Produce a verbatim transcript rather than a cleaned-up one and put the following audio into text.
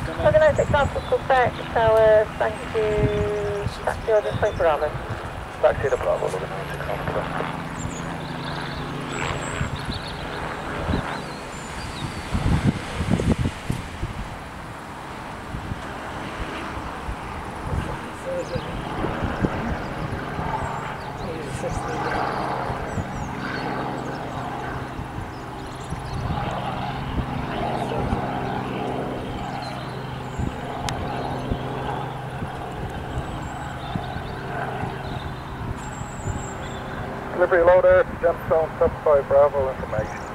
Organize Alpha Quebec Tower, thank you. Taxi order twenty Bravo. Taxi to Bravo, organize Alpha Quebec. Delivery loader, Gemstone, sub five Bravo information.